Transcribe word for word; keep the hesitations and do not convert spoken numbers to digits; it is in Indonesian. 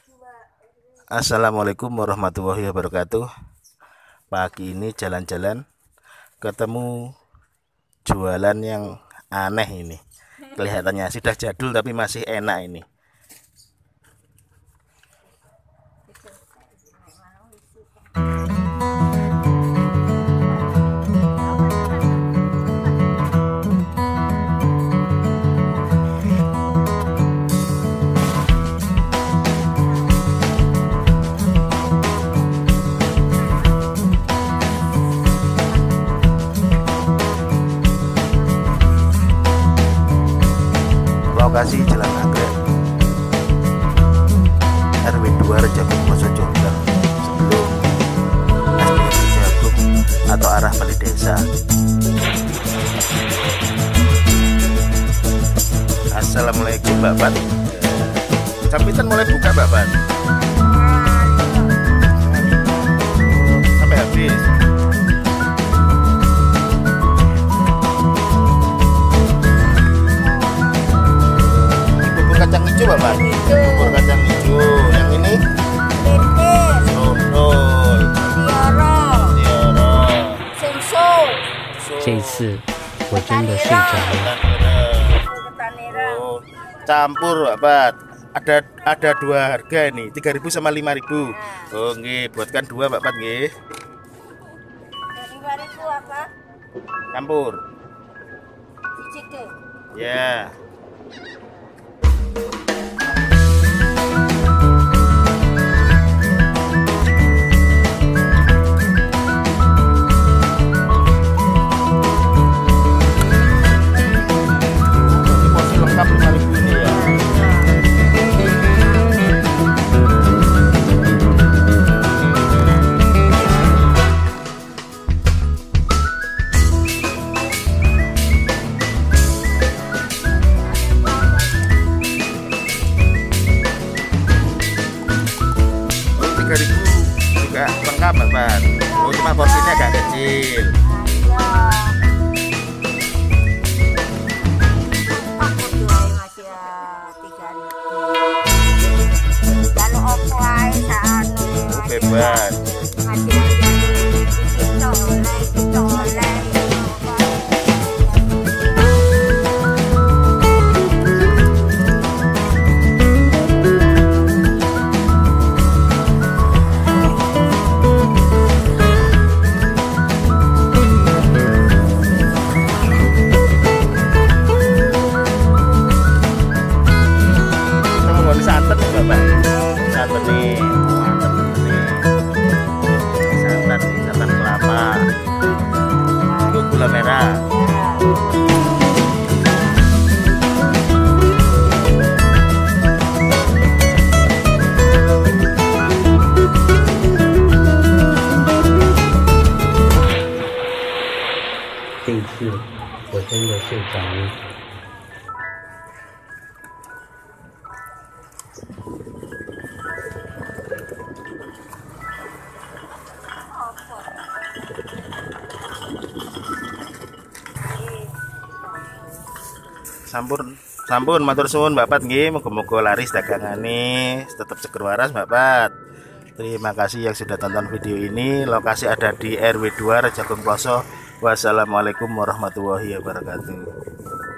Assalamualaikum warahmatullahi wabarakatuh. Pagi ini jalan-jalan ketemu jualan yang aneh ini. Kelihatannya sudah jadul tapi masih enak ini. Lokasi Jalan Anggrek R W dua Rejagung Jombang sebelum S D N Rejagung atau arah balik desa. Assalamualaikum Mbak Pat. Campitan mulai buka Mbak Pat sampai habis. Kacang hijau Bapak, bubur kacang hijau. Yang ini Sondol, Tiara, Tiara, Sensor. 这一次我真的睡着了。 Oh, campur Bapak. Ada ada dua harga nih, tiga ribu sama lima ribu. Oh, nggih, buatkan dua Bapak nggih. lima ribu apa? Campur. Cicik. Ya. tiga ribu juga lengkap Bapak. Oh, cuma porsinya agak kecil. Oh, bebas. Santan nih Bapak, santan nih, santan nih, santan nih, santan kelapa, itu gula merah. 这一次我真的睡着了。 Sampun, sampun, matur suwun Mbak Pat nggih, moga-moga laris dagangane, tetap seger waras Mbak Pat. Terima kasih yang sudah tonton video ini. Lokasi ada di R W dua Rejagung Ploso. Wassalamualaikum warahmatullahi wabarakatuh.